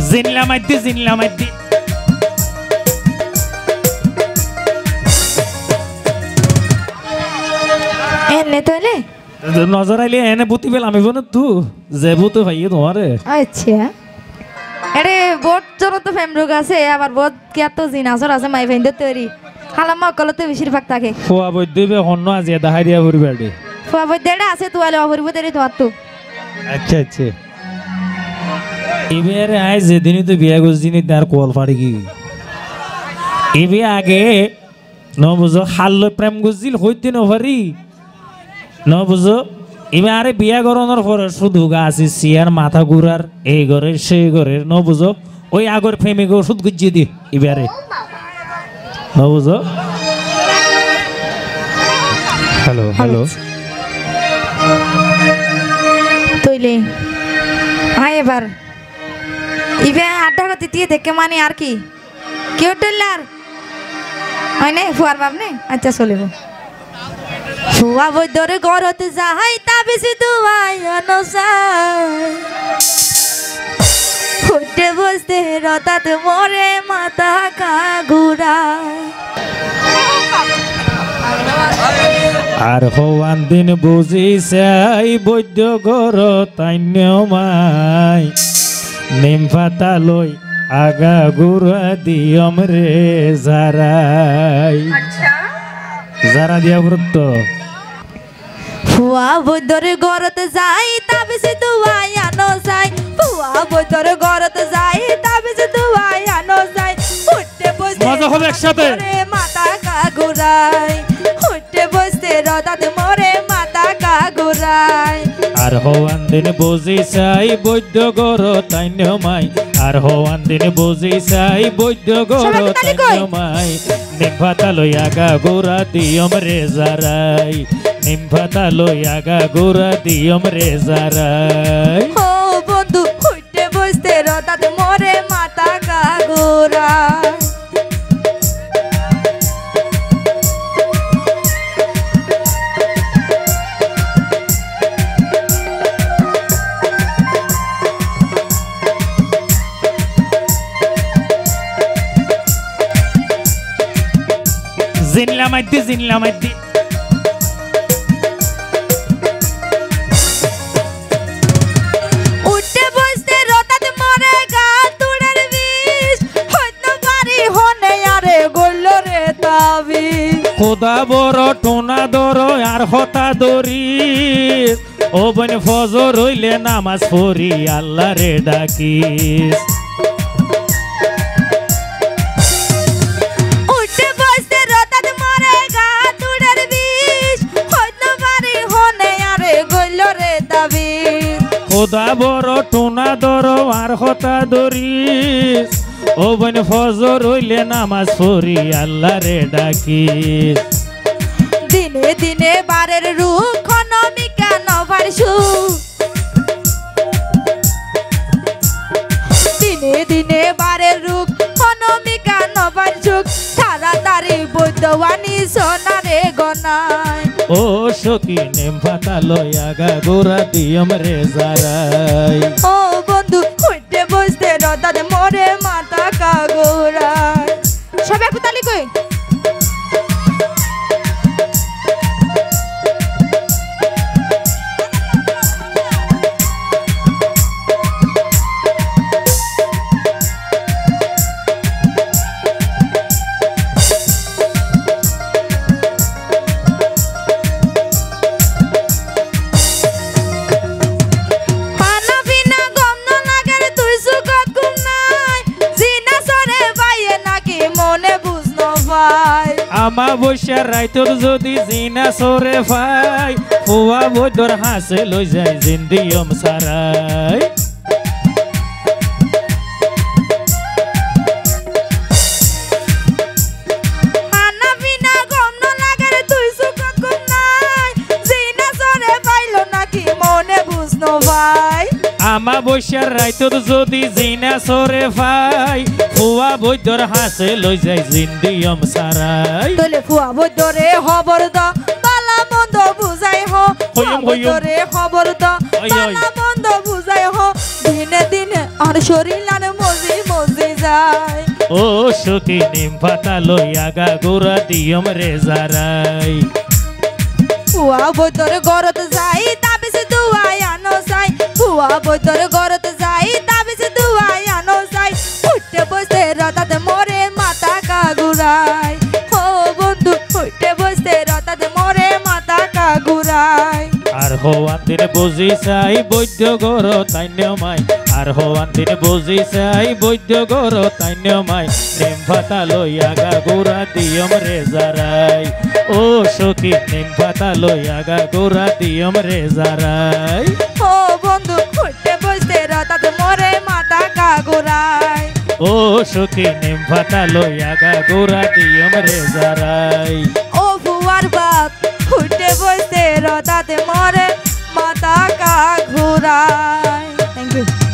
জিনলা মাইদি এনে তোলে নজর আইলে এনে বুতি বেল আমি বনে তু যে বুতে ভাইয়ে তোমারে আচ্ছা আরে বহুত জন তো ফেমরুগ আছে আবার বহুত কি এত জিনাজর আছে মাই ভাইন্দ তৈরি হালামা কলতে বেশিরভাগ থাকে ফোয়া বৈদ্যবে হন্ন আজি দাহাই দিয়া ভরিবাড়ি ফুয়া বইদেড়া আছে তোয়ালে অভরিব তেরি তোমার তো আচ্ছা এবারে আজ যেদিনই তো বিয়া গজিনি তার কল ফাড়ি কি এবে আগে ন বুঝো হাল্লো প্রেম গজিল হইতে নভারি ন বুঝো এবে আরে বিয়া গরনের পরে শুধু গাছি সিয়ার মাথা ঘুরার এই ঘরের সেই ঘরের ন বুঝো ওই আগর প্রেমিক ওষুধ গুজিয়ে দি এবারে ন বুঝো হ্যালো তইলে আয় এবার ইবে আড্ডা করতে দিয়ে দেখে মানে আর কি কেউ টেলার হয় না ফুয়ার বাপ নে আচ্ছা চলিব ফুয়া বৈদ্যরে ঘরতে যাই তা বেশি দুয়াই অনসাই ফুটে বসতে রতাত মরে মাথা কাগুরা আর হওয়ান দিন বুঝিছাই বৈদ্য ঘর তাইন্য মাই নিম পাতা লই আগা গুড়া দিয়ম রে যারাই যারা দিয়া বৃত্ত ফুয়া বৈদ্যরে ঘরতে যাই তা বেশি দুয়াই আনো যাই ফুয়া বৈদ্যরে ঘরতে যাই তা বেশি দুয়াই আনো যাই ফুটে বসতে মজা হবে একসাথে মাথা কাগুরাই ফুটে বসতে রদাত মরে মাথা কাগুরাই আর হওয়ান দিন বুঝিছাই বৈদ্য ঘর তাইন্য মাই আর হওয়ান দিন বুঝিছাই বৈদ্য ঘর তাইন্য মাই নিম পাতা লই আগা গুড়া দিয়ম রে যারাই নিম পাতা লই আগা গুড়া দিয়ম রে যারাই ও বন্ধু ফুটে বসতে রদাত মরে মাথা কাগুরাই জিনলা মাইদি উঠে বসতে রতাত মরে গা তুড়ের বিষ হইতে পারি হনে আরে গল্ল রে তাবি খোদা বড় টোনা ধরো আর হতা দরি ও বন ফজর হইলে নামাজ পড়ি আল্লাহ রে ডাকিস উঠে বসতে রতাত মরে গা তুড়ের বিষ হইতে পারি হনে আরে গল্ল রে তাবি খোদা বড় টোনা ধরো আর হতা দরিস ও বন ফজর হইলে নামাজ পড়ি আল্লাহ রে ডাকিস দিনে দিনে বারের রূপ খনমিকা নভার সু দিনে দিনে বারের রূপ খনমিকা নভার সুখ তাড়াতাড়ি বৈদ্যবাণী সোনারে গনায় ও সখী নেম পাতা লই আগা গোড়া দিয়ম রে যারাই ও বন্ধু উঠে বসতে রদাদ মরে মাথা কাগড়ায় সবাই একটু তালি কই আমা বৈশা রাইতর যদি জিনা সরে ভাই ফুয়া বৈদর হাসে লই যায় জিন্দিয়ম সারাই আমা বৈশা রাইতর যদি জিনা সরে ভাই ফুয়া বৈদর হাসে লই যায় জিন্দিয়ম সারাই তোলে ফুয়া বৈদরে খবর দ বালা মন্দ বুঝাই হ ফুয়া বৈদরে খবর দ বালা মন্দ বুঝাই হ দিনে দিনে আর শরীর লানে মজি মজি যায় ও সখী নিম পাতা লইয়া গা গোরা দিয়ম রে জারাই ফুয়া বইতর গরত যাই তাবিজ দুয়াই আনো যাই ফুয়া বইতর গরত যাই তাবিজ দুয়াই আনো যাই উঠতে বসতে রাতাতে মরে মাথা কাগুরাই ও বন্ধু উঠতে বসতে রাতাতে মরে মাথা কাগুরাই আর হওয়ান দিন বুঝি চাই বৈদ্য গর তাইন্য মাই আর হওয়ান দিন বুঝি চাই বৈদ্য গর তাইন্য মাই নিম পাতা লইয়া গা গোরা দিয়ম রে জারাই ও সখী নিম পাতা লইয়া গা গোরা দিয়ম রে জারাই ও বন্ধু উঠতে বসতে রাতাতে মরে মাথা কাগুরাই ও সখী নিম পাতা লইয়া গা গোরা দিয়ম রে জারাই ও ফুয়ার বাপ উঠতে বসতে রাতাতে মরে মাথা কাগুরাই থ্যাংক ইউ